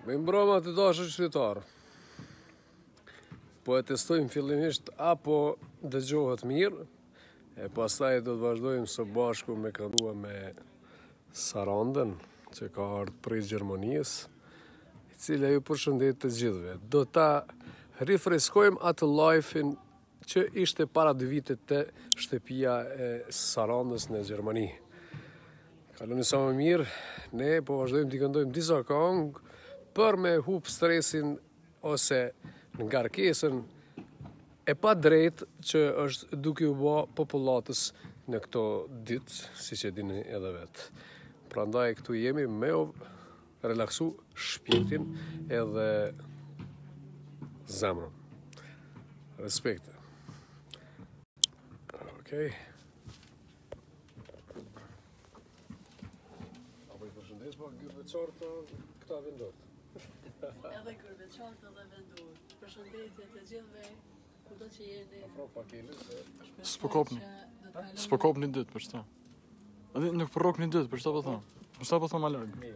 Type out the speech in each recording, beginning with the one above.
Me mbroma të dashur qytetarë. Po e testojmë fillimisht apo dëgjohet mirë, e pastaj do të vazhdojmë së bashku me këndua me Sarandën, që ka ardhur prej Gjermanisë, i cila ju përshëndet të gjithëve. Do ta rifreskojmë atë live-in që ishte para 2 vite të shtëpia e Sarandës në Gjermani. Kaloni sa më mirë, ne po vazhdojmë t'i këndojmë disa këngë për me hup stresin ose ngarkesën e pa drejt që është duke u bë popullatës në këto ditë, siç e dini edhe vetë. Prandaj këtu jemi me u relaksu shpirtin edhe zemrën. Respekte. Okej. Apo i përshëndes pa gërbeçartë këta vendot. Edhe gërbeçartë edhe vendor. Përshëndetje të gjithëve, kudo që jeni. Afro pakelit. S'po kop një ditë për shta. Edhe nuk po rrok një ditë për shta po thon. Për shta po thon ma larg.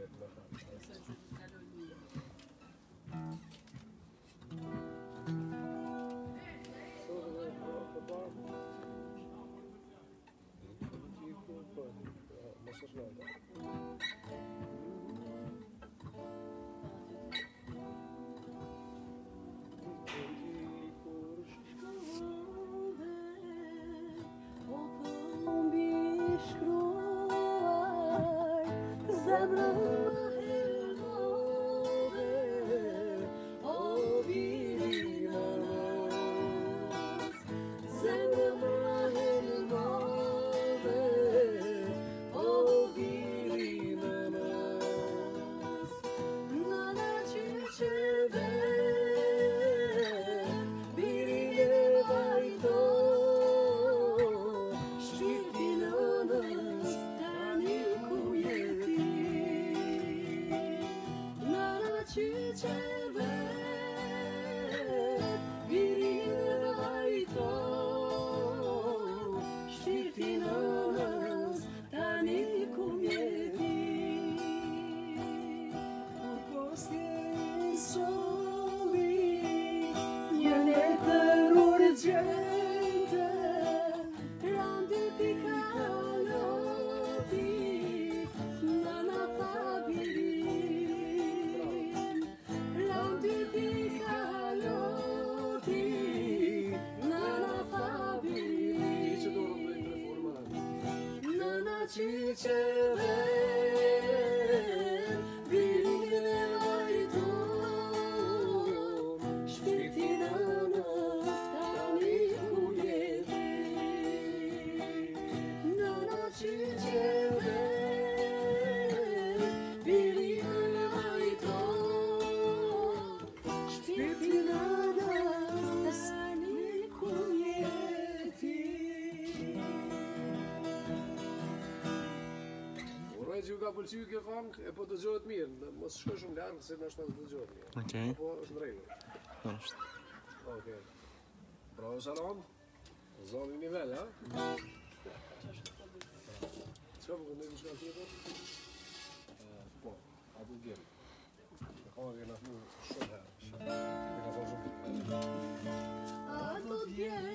Që ju ka pëlqyer kjo këngë, e po dëgjohet mirë, mos shkoj shumë larg se ndoshta të dëgjohet mirë. Okej. Po është në rregull. Është. Okej. Bravo Sarand. Zoni nivel, ha? Çfarë po ne diçka tjetër? Po, a do gjem. Ka që na thua shumë herë. Ne ka thënë shumë. A do gjem.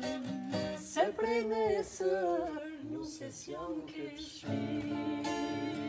Se prej nesër, nuk se s'jam ke shpi.